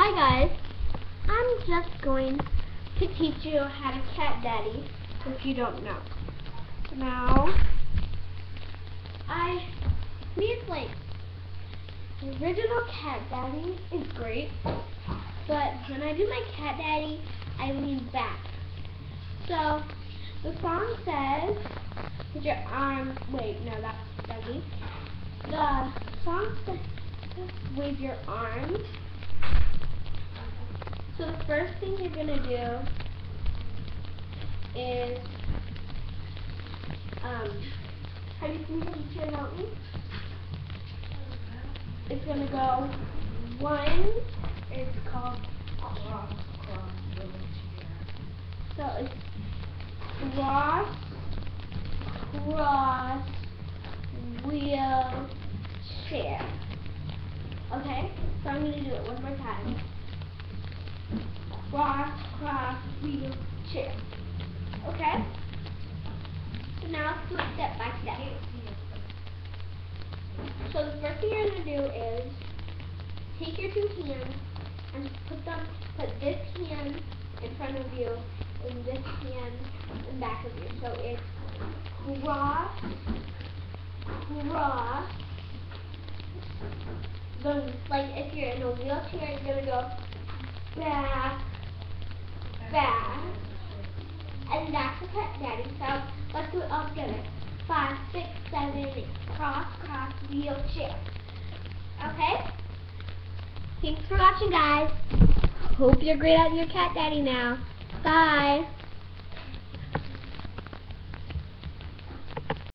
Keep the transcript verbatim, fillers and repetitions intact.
Hi guys, I'm just going to teach you how to cat daddy if you don't know. Now, I mean like the original cat daddy is great, but when I do my cat daddy, I lean back. So the song says, put your arm, wait, no, that's Dougie. The song says, wave your arms. So the first thing you're going to do is, um, have you seen the teacher note me? It's going to go one, it's called cross, cross, wheelchair. So it's cross, cross, wheelchair. Okay? So I'm going to do it one more time. Cross, cross, wheelchair. Okay? So now let's do it step by step. So the first thing you're going to do is take your two hands and put them, put this hand in front of you and this hand in back of you. So it's cross, cross. Then, like if you're in a wheelchair, you're going to go back, back, and that's the cat daddy. So let's do it all together. Five, six, seven, eight. Cross, cross, wheelchair. Okay? Thanks for watching, guys. Hope you're great at your cat daddy now. Bye.